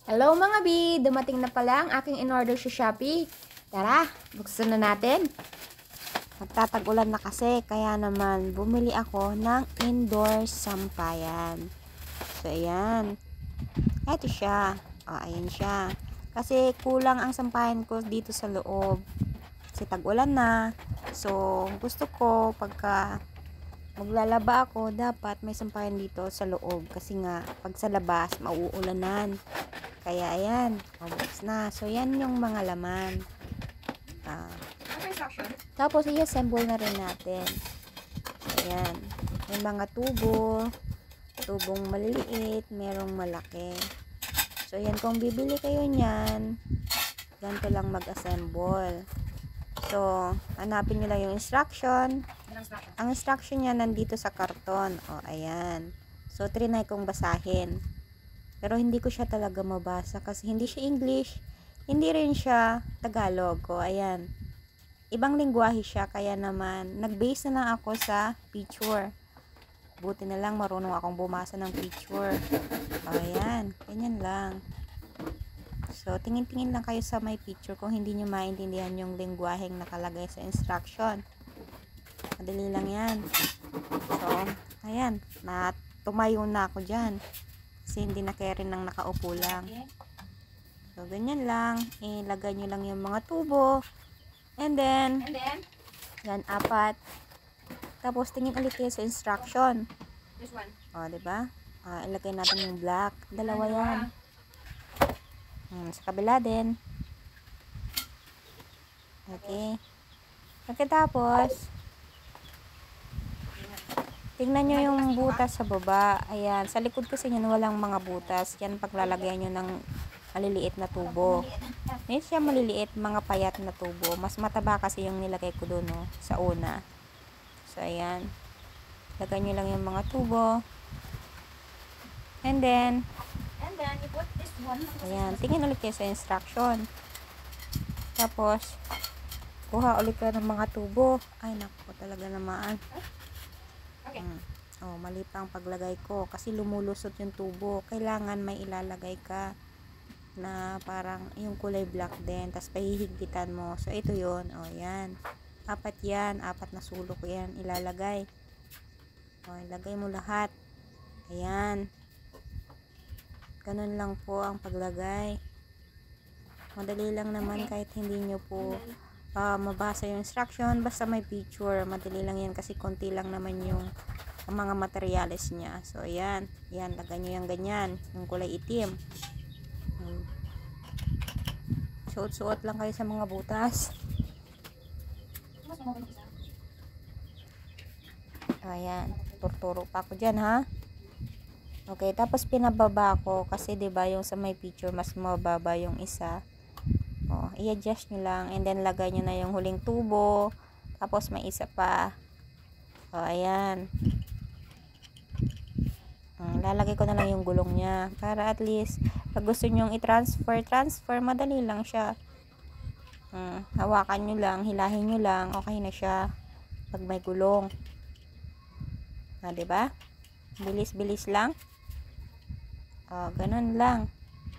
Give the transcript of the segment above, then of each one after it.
Hello mga B! Dumating na pala ang aking in-order sa Shopee. Tara, buksan na natin. Magtatag-ulan na kasi, kaya naman bumili ako ng indoor sampayan. So, ayan. Ito siya. O, ayan siya. Kasi kulang ang sampayan ko dito sa loob. Kasi tag-ulan na. So, gusto ko pagka maglalaba ako, dapat may sampayan dito sa loob. Kasi nga, pag sa labas, mauulanan. Kaya ayan, mabuksan na. So yan yung mga laman. Tapos i-assemble na rin natin. Ayan. May mga tubong maliliit, merong malaki. So yan, kung bibili kayo niyan, ganito lang mag-assemble. So, hanapin nyo lang yung instruction. Ang instruction niya nandito sa karton. O, ayan. So, trinay kong basahin. Pero hindi ko siya talaga mabasa kasi hindi siya English, hindi rin siya Tagalog. O, ayan. Ibang lingwahe siya, kaya naman nag-base na lang ako sa picture. Buti na lang marunong akong bumasa ng picture. O, ayan. Ganyan lang. So, tingin-tingin lang kayo sa may picture kung hindi nyo maintindihan yung lingwaheng nakalagay sa instruction. Madali lang yan. So, ayan. Tumayo na ako dyan. Kasi hindi na carry ng nakaupo lang. So, ganyan lang. Ilagay nyo lang yung mga tubo. And then, yan, 4. Tapos, tingin ulit kayo sa instruction. This one. O, diba? Ilagay natin yung black. 2 yan. Sa kabila din. Okay. Pagkatapos, tingnan nyo yung butas sa baba. Ayan. Sa likod kasi yan walang mga butas. Yan paglalagyan nyo ng maliliit na tubo. Hindi siya maliliit, mga payat na tubo. Mas mataba kasi yung nilagay ko doon, no, sa una. So, ayan. Lagay nyo lang yung mga tubo. And then, you put this one. ayan. Tingin ulit kayo sa instruction. Tapos, kuha ulit kayo ng mga tubo. Ay, naku, talaga naman. Okay. Oh, mali pa ang paglagay ko kasi lumulusot yung tubo. Kailangan may ilalagay ka na parang yung kulay black din, tapos pahihigpitan mo. So ito yon. Oh, yan. 4 yan, 4 na sulok yan ilalagay. Oh, ilagay mo lahat. Ayan. Ganun lang po ang paglagay. Madali lang naman kahit hindi nyo po mabasa yung instruction, basta may picture. Madali lang yan kasi konti lang naman yung mga materyales niya. So, ayan. Ayan, lagay nyo yung ganyan. Yung kulay itim. Suot-suot lang kayo sa mga butas. Ayan. Turturo pa ako dyan, ha? Okay, tapos pinababa ko kasi 'di ba yung sa may picture mas mababa yung isa. Oh, i-adjust nyo lang and then lagay nyo na yung huling tubo. Tapos may isa pa. Oh, ayan. Lalagay ko na lang yung gulong niya para at least pag gusto nyo transfer, madali lang siya. Hawakan nyo lang, hilahin nyo lang, okay na siya pag may gulong. Diba? Bilis-bilis lang. Oh, ganun lang.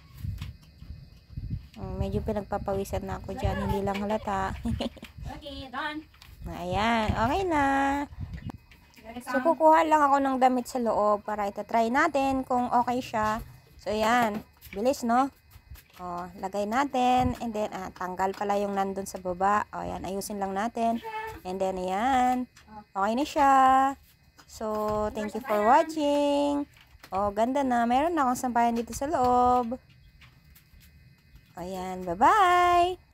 Medyo pinagpapawisan na ako dyan. Hindi lang halata. Okay, done. Ayan. Okay na. So, kukuha lang ako ng damit sa loob para itatry natin kung okay siya. So, ayan. Bilis, no? O, lagay natin. And then, tanggal pala yung nandun sa baba. O, ayan. Ayusin lang natin. And then, ayan. Okay na siya. So, thank you for watching. O, ganda na. Meron na akong sampayan dito sa loob. Ayan, bye-bye!